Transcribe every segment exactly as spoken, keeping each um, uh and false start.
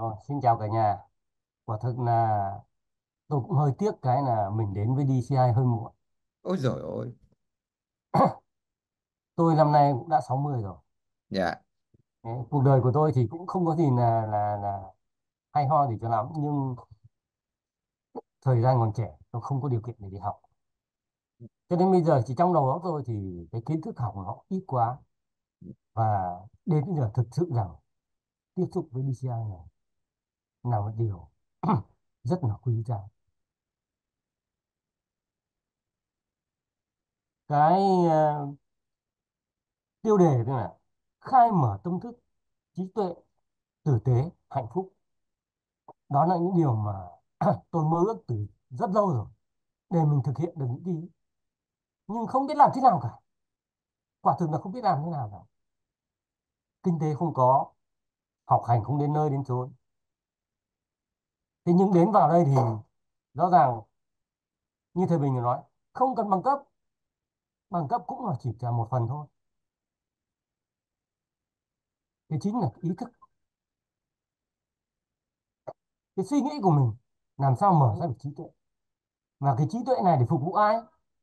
Rồi, xin chào cả nhà. Quả thực là tôi cũng hơi tiếc cái là mình đến với đê xê i hơi muộn. Ôi giời ơi. Tôi năm nay cũng đã sáu mươi rồi. Dạ. Đấy, cuộc đời của tôi thì cũng không có gì là là là hay ho gì cho lắm, nhưng thời gian còn trẻ, tôi không có điều kiện để đi học. Cho nên bây giờ chỉ trong đầu óc tôi thì cái kiến thức học nó ít quá, và đến bây giờ thực sự rằng tiếp xúc với đê xê i này là một điều rất là quý giá. Cái ờ, tiêu đề tức là khai mở tâm thức, trí tuệ, tử tế, hạnh phúc. Đó là những điều mà tôi mơ ước từ rất lâu rồi, để mình thực hiện được những gì, nhưng không biết làm thế nào cả. Quả thực là không biết làm thế nào cả. Kinh tế không có, học hành không đến nơi đến chốn. Thế nhưng đến vào đây thì rõ ràng như thầy Bình nói, không cần bằng cấp. Bằng cấp cũng là chỉ là một phần thôi. Cái chính là ý thức, cái suy nghĩ của mình làm sao mở ra được trí tuệ, và cái trí tuệ này để phục vụ ai.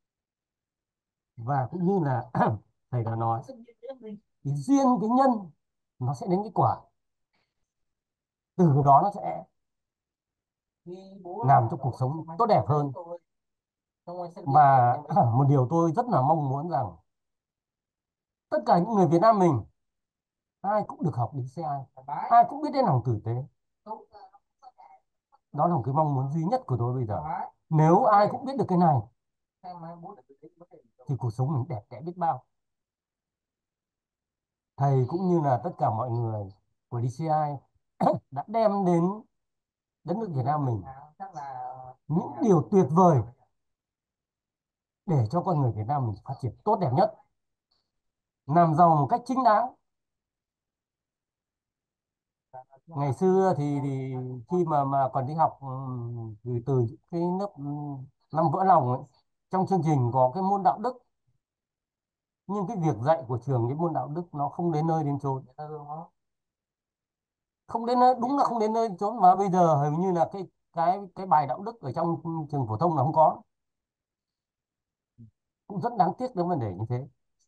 Và cũng như là thầy đã nói, cái duyên, cái nhân nó sẽ đến cái quả, từ đó nó sẽ làm cho cuộc sống tốt đẹp hơn. Và một điều tôi rất là mong muốn rằng tất cả những người Việt Nam mình ai cũng được học đê xê i, ai cũng biết đến lòng tử tế. Đó là một cái mong muốn duy nhất của tôi bây giờ. Nếu ai cũng biết được cái này thì cuộc sống mình đẹp đẽ biết bao. Thầy cũng như là tất cả mọi người của đê xê i đã đem đến đất nước Việt Nam mình những điều tuyệt vời để cho con người Việt Nam mình phát triển tốt đẹp nhất, làm giàu một cách chính đáng. Ngày xưa thì, thì khi mà mà còn đi học, ừm, từ từ cái lớp ừm, năm vỡ lòng ấy, trong chương trình có cái môn đạo đức, nhưng cái việc dạy của trường cái môn đạo đức nó không đến nơi đến chốn. Không đến nơi, đúng là không đến nơi đến chốn. Và bây giờ hình như là cái cái cái bài đạo đức ở trong trường phổ thông là không có. Cũng rất đáng tiếc đến vấn đề như thế.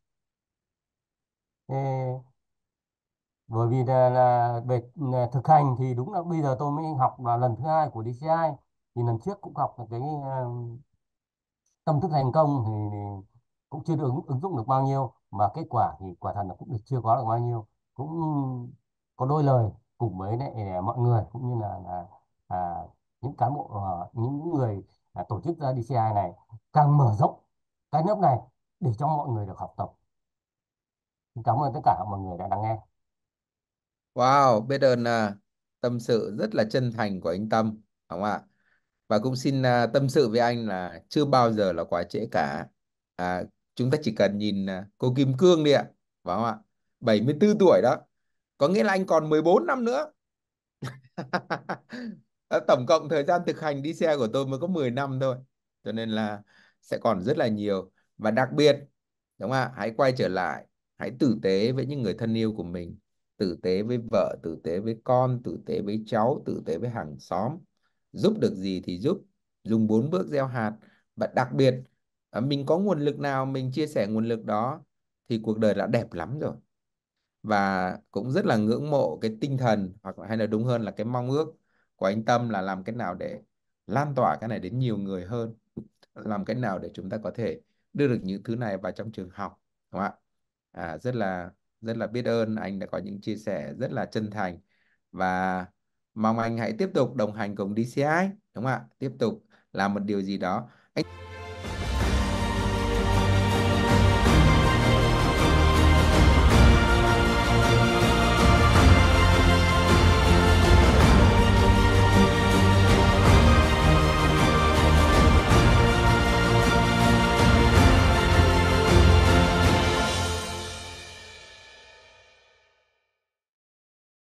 Ê, bởi vì là, là về là thực hành thì đúng là bây giờ tôi mới học là lần thứ hai của đê xê i. Thì lần trước cũng học được cái ờ, tâm thức thành công thì, thì cũng chưa được ứng, ứng dụng được bao nhiêu, mà kết quả thì quả thật là cũng được chưa có được bao nhiêu. Cũng có đôi lời cùng với lại mọi người, cũng như là, là à, những cán bộ, ờ, những người à, tổ chức ra đê xê i này càng mở rộng cái lớp này để cho mọi người được học tập. Cảm ơn tất cả mọi người đã lắng nghe. Wow, biết ơn à, tâm sự rất là chân thành của anh Tâm, đúng không ạ? Và cũng xin à, tâm sự với anh là chưa bao giờ là quá trễ cả. À, chúng ta chỉ cần nhìn à, cô Kim Cương đi ạ, phải không ạ? bảy mươi tư tuổi đó, có nghĩa là anh còn mười bốn năm nữa. Ờ, Tổng cộng thời gian thực hành đi xe của tôi mới có mười năm thôi. Cho nên là sẽ còn rất là nhiều. Và đặc biệt, đúng không ạ? Hãy quay trở lại, hãy tử tế với những người thân yêu của mình. Tử tế với vợ, tử tế với con, tử tế với cháu, tử tế với hàng xóm. Giúp được gì thì giúp, dùng bốn bước gieo hạt. Và đặc biệt, à, mình có nguồn lực nào mình chia sẻ nguồn lực đó thì cuộc đời đã đẹp lắm rồi. Và cũng rất là ngưỡng mộ cái tinh thần, hoặc là hay là đúng hơn là cái mong ước của anh Tâm là làm cái nào để lan tỏa cái này đến nhiều người hơn, làm cái nào để chúng ta có thể đưa được những thứ này vào trong trường học, đúng không ạ? À, rất là rất là biết ơn anh đã có những chia sẻ rất là chân thành, và mong anh hãy tiếp tục đồng hành cùng đê xê i, đúng không ạ? Tiếp tục làm một điều gì đó anh